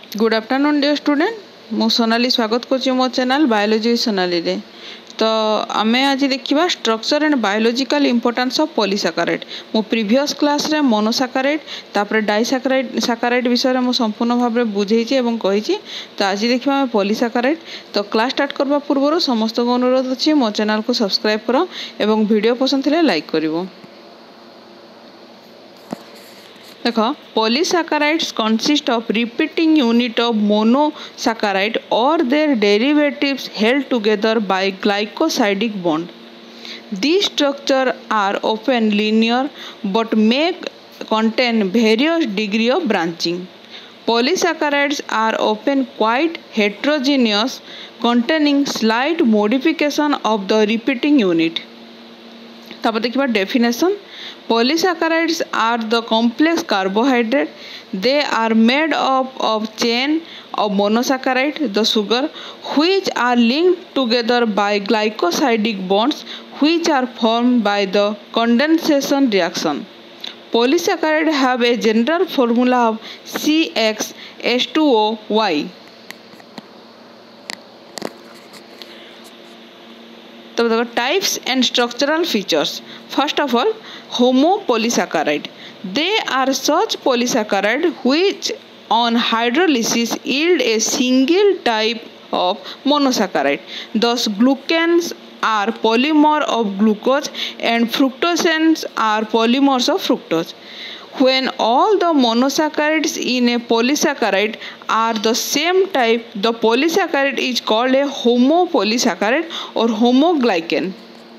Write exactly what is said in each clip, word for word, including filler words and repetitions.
Good afternoon dear student मु सोनाली स्वागत करुँच मो चैनल बायोलॉजी सोनाली रे। तो आम आज देखा structure and biological importance of polysaccharide. मो प्रीवियस क्लास रे मोनोसैकेराइड तापर डाइसैकेराइड सैकेराइड विषय में संपूर्ण भाव में बुझे कही। तो आज देखा पॉलीसैकेराइड। तो क्लास स्टार्ट करबा पूर्व समस्त को अनुरोध अच्छी मो चैनल को सब्सक्राइब कर एवं वीडियो पसंद थे लाइक करिवो। देखो polysaccharides consist of repeating unit of monosaccharide or their derivatives held together by glycosidic bond. These structures are often linear but may contain various degree of branching. Polysaccharides are often quite heterogeneous, containing slight modification of the repeating unit. तापर देखिबा definition. Polysaccharides are the complex carbohydrate. They are made up of chain of monosaccharide, the sugar, which are linked together by glycosidic bonds, which are formed by the condensation reaction. Polysaccharides have a general formula of C X H two O Y. तो देखो types and structural features. First of all homopolysaccharide. They are such polysaccharide which on hydrolysis yield a single type of monosaccharide. Thus glucans are polymer of glucose and fructosenes are polymers of fructose. When all the monosaccharides in a polysaccharide are the same type, the polysaccharide is called a homopolysaccharide or homoglycan.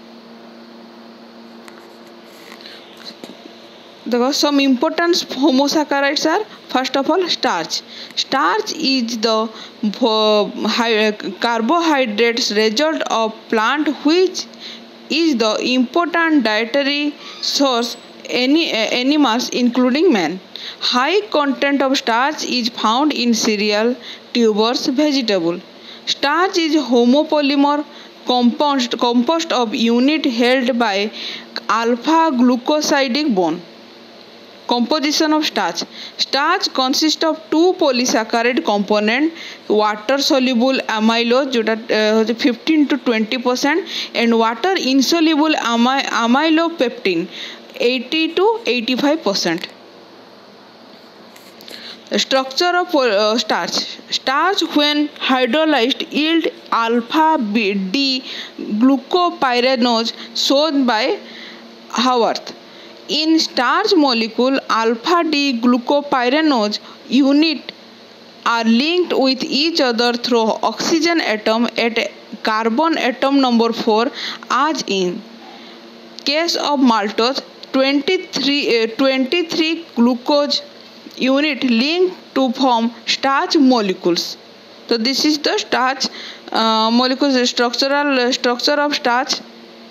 The some important homosaccharides are first of all starch. Starch is the uh, carbohydrates result of plant which is the important dietary source any uh, animals including man. High content of starch is found in cereal, tubers, vegetable. Starch is homopolymer composed composed of unit held by alpha glucosidic bond. Composition of starch. Starch consists of two polysaccharide component, water soluble amylose जोटा uh, fifteen to twenty percent and water insolubleamy amylopectin eighty to eighty-five percent. The structure of uh, starch. Starch when hydrolyzed yield alpha D glucopyranose shown by Haworth. In starch molecule, alpha D glucopyranose unit are linked with each other through oxygen atom at carbon atom number four, as in case of maltose twenty-three, uh, twenty-three glucose unit linked to form starch molecules. So this is the starch uh, molecules structural uh, structure of starch.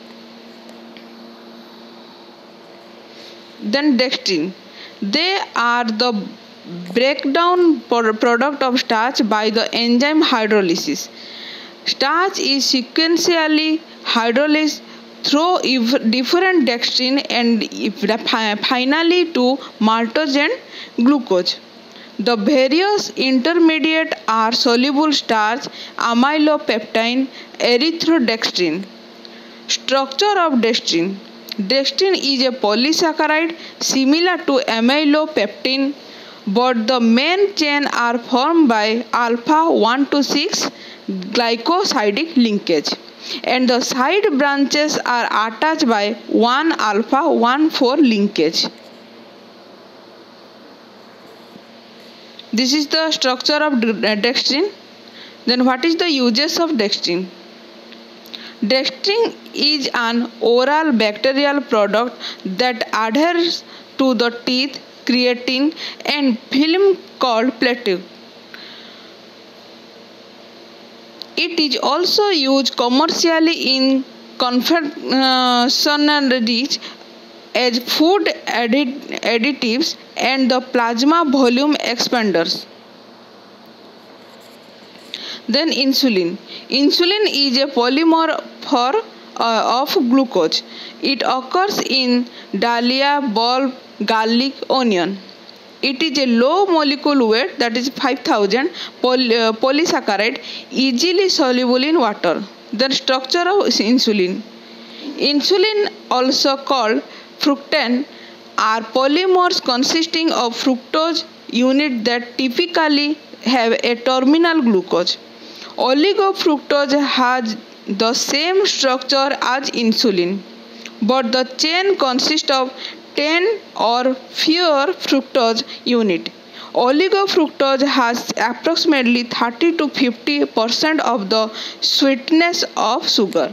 Then dextrin. They are the breakdown product of starch by the enzyme hydrolysis. Starch is sequentially hydrolyzed through different dextrin and finally to maltose and glucose. The various intermediate are soluble starch, amylopectin, erythrodextrin. Structure of dextrin. Dextrin is a polysaccharide similar to amylopectin, but the main chain are formed by alpha one to six glycosidic linkage, and the side branches are attached by one alpha one four linkage. This is the structure of dextrin. Then what is the uses of dextrin? Dextrin is an oral bacterial product that adheres to the teeth, creatine, and film called plaque. It is also used commercially in confectioneries as food addit additives and the plasma volume expanders. Then insulin. Insulin is a polymer for uh, of glucose. It occurs in dahlia, bulb, garlic, onion. It is a low molecular weight, that is five thousand, poly, uh, polysaccharide, easily soluble in water. Then structure of insulin. Insulin, also called fructan, are polymers consisting of fructose unit that typically have a terminal glucose. Oligofructose has the same structure as insulin, but the chain consists of ten or fewer fructose units. Oligofructose has approximately thirty to fifty percent of the sweetness of sugar.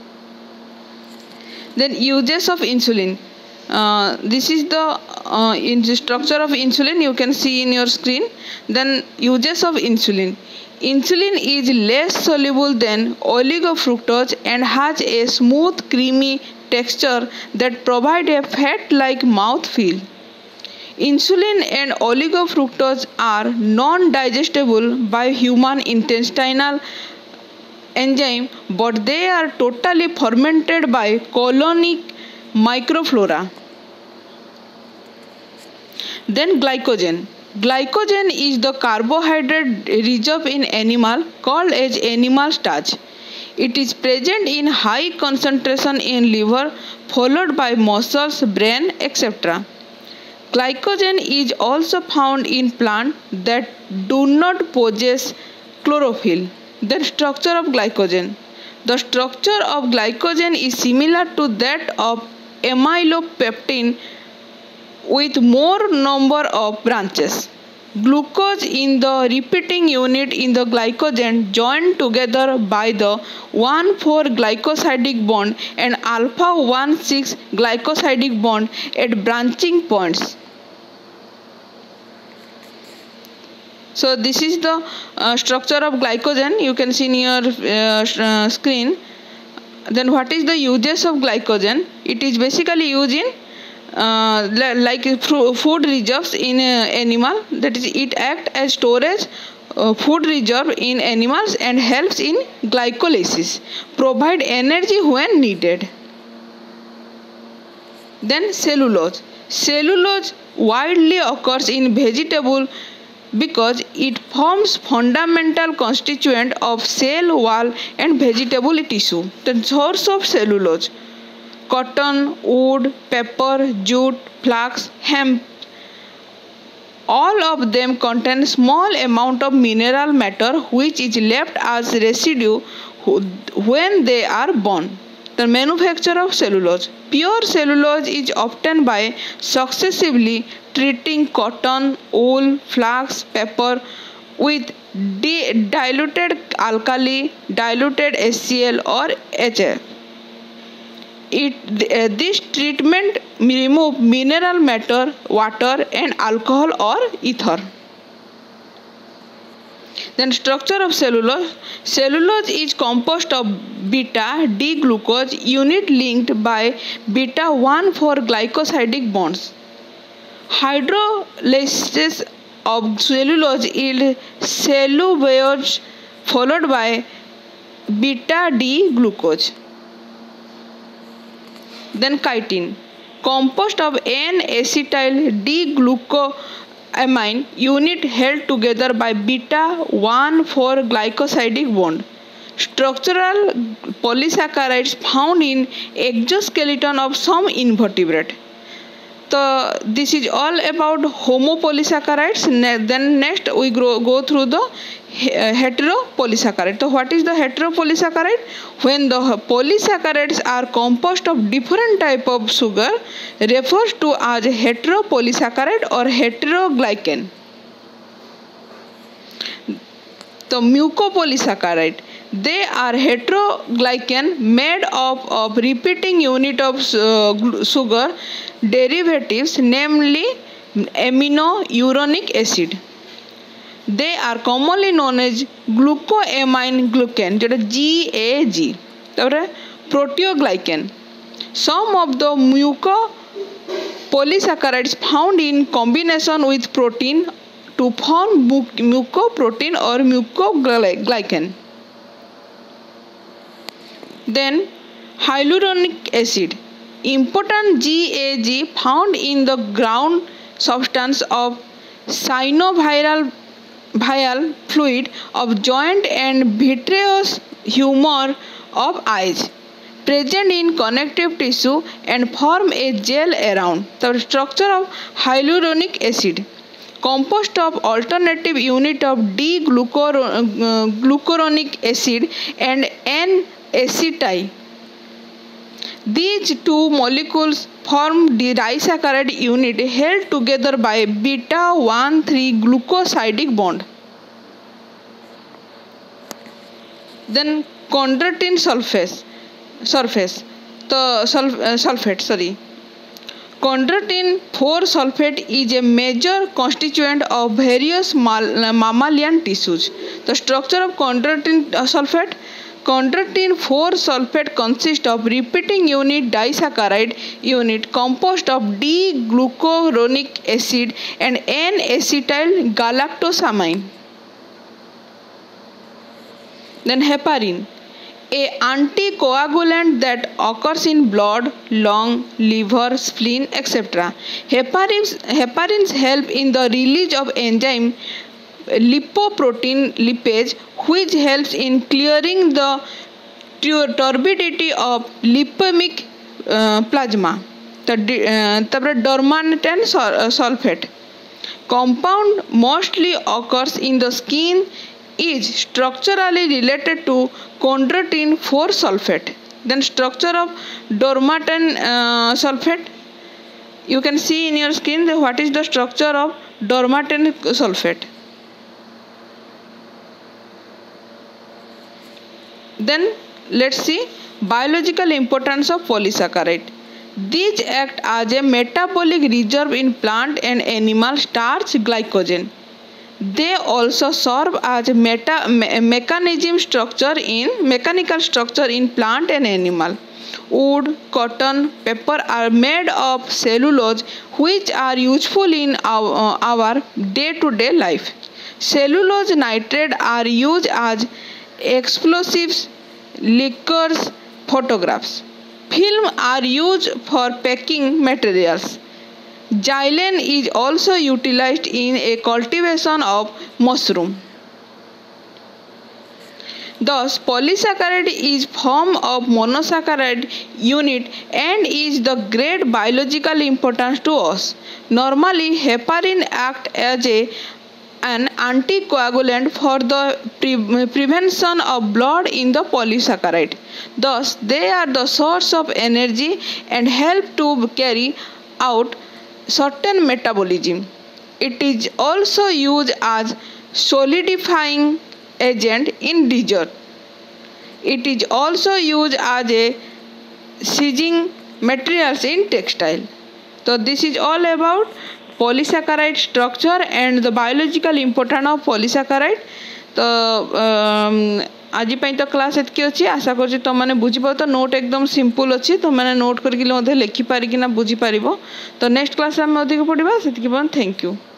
Then uses of insulin. Uh, this is the uh, in the structure of insulin, you can see in your screen. Then uses of insulin. Insulin is less soluble than oligofructose and has a smooth, creamy texture that provides a fat-like mouthfeel. Insulin and oligofructose are non-digestible by human intestinal enzyme, but they are totally fermented by colonic microflora. Then glycogen. Glycogen is the carbohydrate reserve in animal called as animal starch. It is present in high concentration in liver, followed by muscles, brain, et cetera. Glycogen is also found in plants that do not possess chlorophyll. The structure of glycogen. The structure of glycogen is similar to that of amylopectin with more number of branches. Glucose in the repeating unit in the glycogen joined together by the one four glycosidic bond and alpha one six glycosidic bond at branching points. So this is the uh, structure of glycogen, you can see in your uh, uh, screen. Then what is the uses of glycogen? It is basically used in uh, like food reserves in uh, animal, that is it acts as storage uh, food reserve in animals and helps in glycolysis, provide energy when needed. Then cellulose. Cellulose widely occurs in vegetable because it forms fundamental constituent of cell wall and vegetable tissue. The source of cellulose: cotton, wood, pepper, jute, flax, hemp. All of them contain small amount of mineral matter which is left as residue when they are burned. The manufacture of cellulose. Pure cellulose is obtained by successively treating cotton, wool, flax, pepper with diluted alkali, diluted HCl or H F. It, uh, this treatment removes mineral matter, water and alcohol or ether. Then structure of cellulose. Cellulose is composed of beta-D-glucose unit linked by beta one four glycosidic bonds. Hydrolysis of cellulose yields cellulose followed by beta-D-glucose. Then chitin, composed of N-acetyl D-glucoamine unit held together by beta one four glycosidic bond. Structural polysaccharides found in exoskeleton of some invertebrate. So this is all about homopolysaccharides. Then next we grow, go through the heteropolysaccharide. So what is the heteropolysaccharide? When the polysaccharides are composed of different type of sugar, refers to as heteropolysaccharide or heteroglycan. The mucopolysaccharide. They are heteroglycan made up of repeating unit of uh, sugar derivatives, namely aminouronic acid. They are commonly known as glucoamine glucan, that is G A G. Proteoglycan. Some of the mucopolysaccharides found in combination with protein to form mucoprotein or mucoglycan. Then hyaluronic acid, important G A G found in the ground substance of synovial vial fluid of joint and vitreous humor of eyes present in connective tissue and form a gel around. The structure of hyaluronic acid composed of alternative unit of D-glucuronic acid and N-acetyl. These two molecules form the disaccharide unit held together by beta one three glucosidic bond. Then chondroitin sulfase surface the sulf, uh, sulfate sorry chondroitin four sulfate is a major constituent of various mal, uh, mammalian tissues. The structure of chondroitin uh, sulfate chondroitin four sulfate consists of repeating unit disaccharide unit composed of D-glucuronic acid and N-acetyl galactosamine. Then heparin, a anticoagulant that occurs in blood, lung, liver, spleen, et cetera. Heparins, heparins help in the release of enzyme lipoprotein lipase, which helps in clearing the turbidity of lipemic uh, plasma. The uh, dormatan sulfate compound mostly occurs in the skin is structurally related to chondroitin four sulfate. Then structure of dormatan uh, sulfate, you can see in your skin what is the structure of dormatan sulfate. Then let's see biological importance of polysaccharide. These act as a metabolic reserve in plant and animal starch glycogen. They also serve as meta me mechanism structure in mechanical structure in plant and animal. Wood, cotton, paper are made of cellulose, which are useful in our, our day-to-day life. Cellulose nitrate are used as explosives, liquors, photographs. Film are used for packing materials. Xylene is also utilized in a cultivation of mushroom. Thus, polysaccharide is form of monosaccharide unit and is the great biological importance to us. Normally, heparin act as a an anticoagulant for the pre prevention of blood in the polysaccharide. Thus, they are the source of energy and help to carry out certain metabolism. It is also used as solidifying agent in dessert. It is also used as a sizzing materials in textile. So this is all about polysaccharide structure and the biological importance of polysaccharide. तो आज तो class एतकी अच्छी आशा कर तुम मैंने बुझीपार तो note एकदम simple अच्छी तुम मैंने नोट करके लिखिपारिकिना बुझीपार तो नेक्स्ट क्लास में अधिक पढ़ा से थैंक यू।